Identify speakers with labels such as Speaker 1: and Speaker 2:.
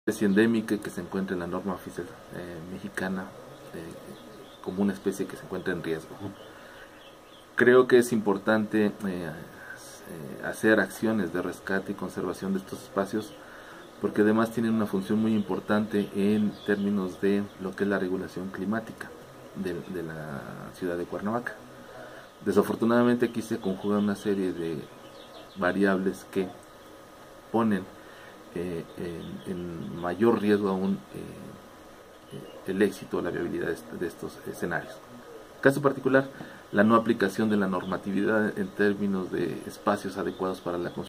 Speaker 1: Especie endémica que se encuentra en la norma oficial mexicana como una especie que se encuentra en riesgo. Creo que es importante hacer acciones de rescate y conservación de estos espacios porque además tienen una función muy importante en términos de lo que es la regulación climática de la ciudad de Cuernavaca. Desafortunadamente aquí se conjuga una serie de variables que ponen en mayor riesgo aún el éxito o la viabilidad de estos escenarios. Caso particular, la no aplicación de la normatividad en términos de espacios adecuados para la construcción